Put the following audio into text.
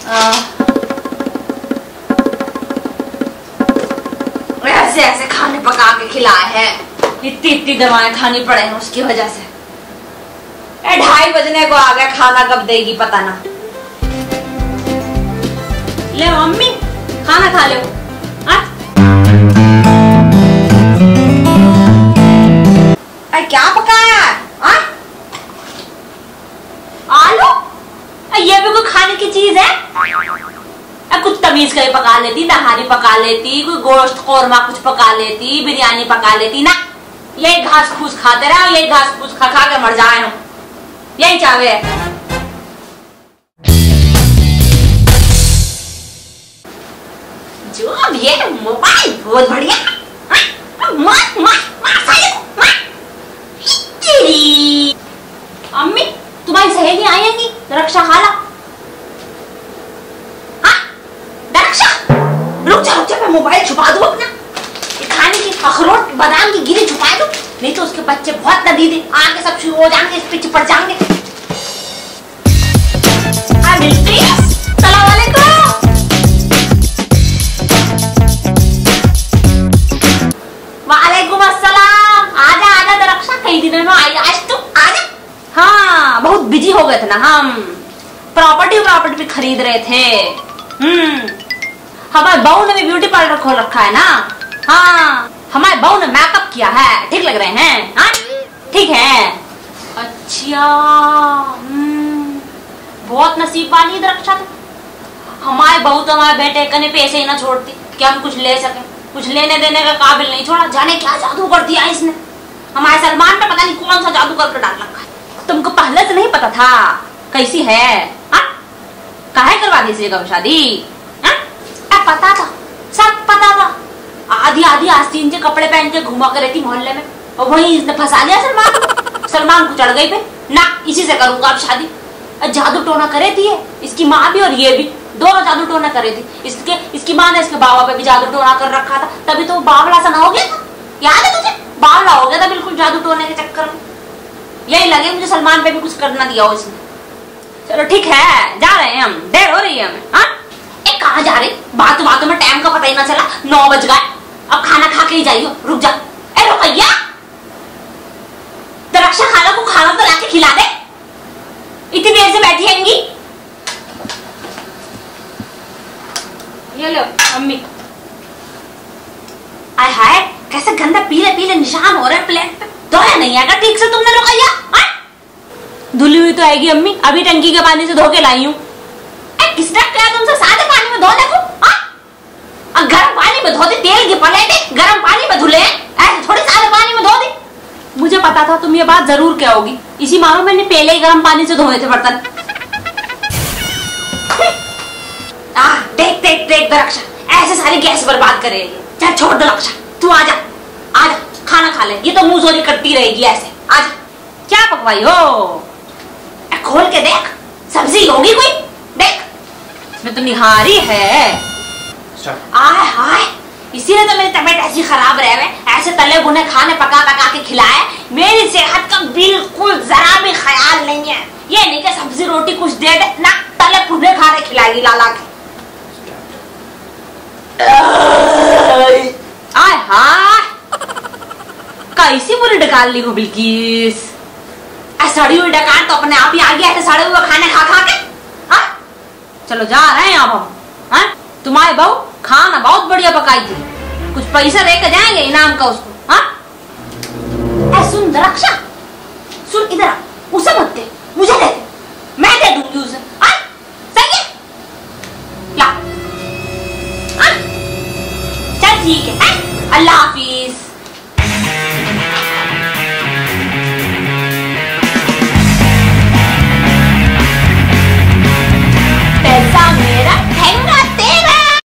ऐसे ऐसे खाने पका के खिलाए हैं, इतनी इतनी दवाएं खानी पड़े हैं उसकी वजह से। 2:30 बजने को आ गया, खाना कब देगी पता ना। ले मम्मी खाना खा लो। क्या पकाया है? आलू? ये भी कोई खाने की चीज है? कुछ तमीज करके पका लेती, नहारी पका लेती, कोई गोश्त कोरमा कुछ पका लेती, बिरयानी पका लेती ना। यही घास फूस खाते रहे, यही घास फूस खा खा के मर जाए हम, यही चावे है। जो अब ये मोबाइल बहुत बढ़िया। अम्मी तुम्हारी सहेली आएंगी, रक्षा खाला। रक्षा रुक जा, मैं मोबाइल छुपा दूं अपना। खाने की अखरोट बादाम की गिरी छुपा दूं, नहीं तो उसके बच्चे बहुत नदीदे आगे सब शुरू हो जाएंगे, इस पे चिपट जाएंगे। सलाम वालेकुम। वालेकुम अस्सलाम। आजा आजा रक्षा, कई दिनों में आई आज तुम, आजा। हाँ बहुत बिजी हो गए थे ना हम, प्रॉपर्टी भी खरीद रहे थे। हमारे बहू ने भी ब्यूटी पार्लर खोल रखा है ना। हाँ हमारे बहू ने मेकअप किया है, ठीक लग रहे हैं? हाँ ठीक है। अच्छा बहुत नसीब वाली है रक्षा तो। हमारे बहू तो हमारे बेटे कने पैसे ही ना छोड़ती कि हम कुछ ले सके, कुछ लेने देने का काबिल नहीं छोड़ा। जाने क्या जादू कर दिया इसने, हमारे सलमान पे पता नहीं कौन सा जादू करके डाल रखा है। तुमको पहले से नहीं पता था कैसी है? काहे करवा दी इस जगह शादी? पता था, सब पता था। आधी आधी आस्तीन के कपड़े पहन के घुमा कर रहती मोहल्ले में, और वहीं इसने फंसा लिया सलमान को चढ़ गई पे ना, इसी से करूंगा अब शादी। जादू टोना करे थी इसकी माँ भी और ये भी, दोनों जादू टोना करे थी। इसकी माँ ने इसके बाबा पे भी जादू टोना कर रखा था, तभी तो बावला सा ना हो गया था। याद है तुझे? बावला हो गया था बिल्कुल जादू टोने के चक्कर में। यही लगे मुझे सलमान पे भी कुछ करना दिया हो इसने। चलो ठीक है, जा रहे हैं हम, देर हो रही है हमें। हाँ कहाँ जा रही? बातों में टाइम का पता ही ना चला, 9 बज गए। अब खाना खा के ही जाइयो, रुक जा। रुक भैया, रक्षा खाना को खाना तो लाके खिला दे, इतनी देर से बैठी हैंगी। ये लो अम्मी। आय हाय कैसे गंदा पीले पीले निशान हो रहे हैं प्लेट पे, धोया नहीं आएगा ठीक से तुमने रुकैया? धुली हुई तो आएगी अम्मी, अभी टंकी के पानी से धो के लाई हूँ। किसने कहा तुमसे सादे पानी में धो देखो? गर्म पानी में धो दे, तेल की प्लेट गर्म पानी में धुले, ऐसे थोड़ी सादे पानी में धो दे। मुझे पता था तुम ये बात जरूर कहोगी, इसी मानो मैंने पहले ही गर्म पानी से धोए थे बर्तन। देख देख देख रक्षा, ऐसे सारी गैस बर्बाद कर रही है। चल छोड़ दो रक्षा, तू आजा आजा खाना खा ले, ये तो मुंह जोरी करती रहेगी ऐसे। आजा, क्या पकवाई हो? खोल के देख, सब्जी होगी कोई? देख इसमें तो निहारी है। आय हाय, इसीलिए तो मेरी तबीयत ऐसी खराब रहे। ऐसे तले भुने खाने पका पका के खिलाए, मेरी सेहत का बिल्कुल जरा भी ख्याल नहीं है। ये नहीं कि सब्जी रोटी कुछ दे दे ना, तले भुने खाने खिलाएगी लाला के। आय हाय कैसी बुरी डकार ली हो बिल्किस। सड़ी हुई डकार तो अपने आप ही आ गया, ऐसे सड़े हुए खाने खा खा के। चलो जा रहे हैं अब हम। तुम्हारी बहू खाना बहुत बढ़िया पकाई थी, कुछ पैसा देकर जाएंगे इनाम का उसको। सुन रक्षा, सुन इधर, उसे मत दे, मुझे दे दे, मैं दे दूंगी उसे। सही है? ला चल ठीक है, अल्लाह हाफिज।